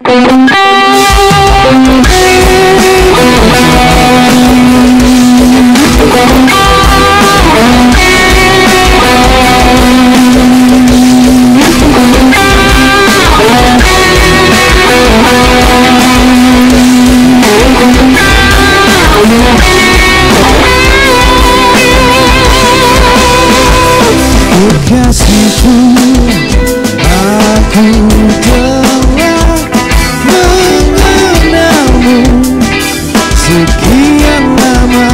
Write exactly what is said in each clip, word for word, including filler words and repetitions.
Kasihku, aku telah mengenalmu sekian lama.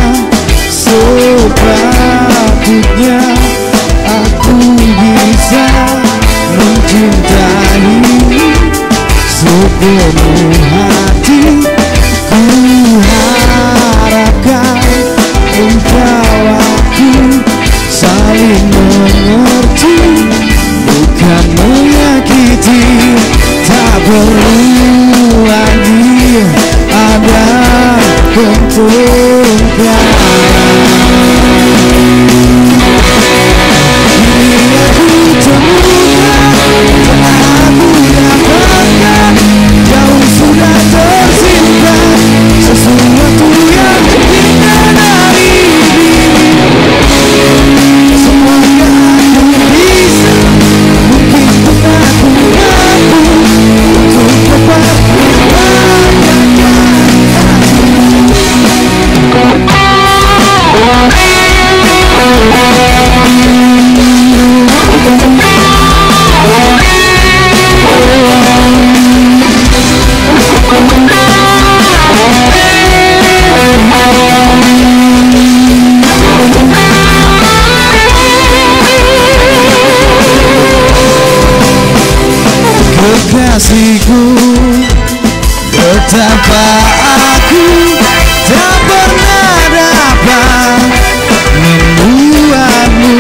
Sepatutnya aku bisa mencintaimu sepenuh hati. Ku harapkan engkau aku saling mengerti, bukan menyakiti. Tak perlu lagi ada pertengkaran. Ini aku temukan, aku dapatkan, jauh sudah tersimpan sesuatu yang indah dari diri. Semoga aku bisa, mungkin pun aku mampu untuk dapat kekasihku. Betapa aku tak pernah dapat membuatmu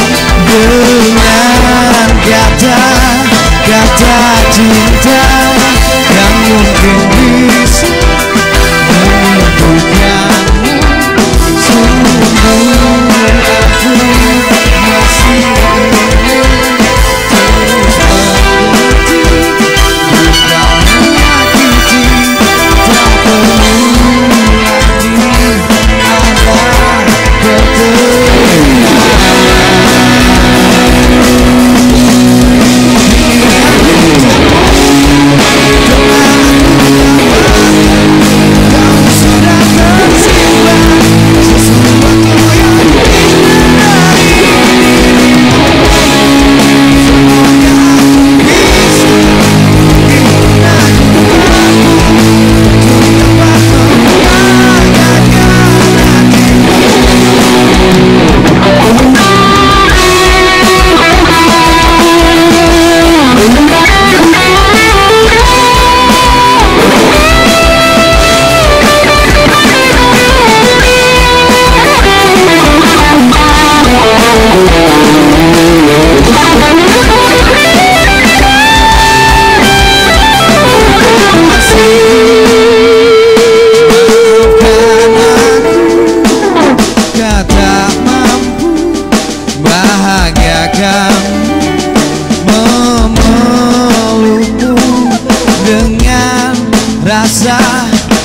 dengan kata-kata cinta yang mungkin bisa menyembuhkanmu. Sungguh aku masih ingin terus mengerti, bukan menyakiti. Tak perlu lagi ada memelukmu dengan rasa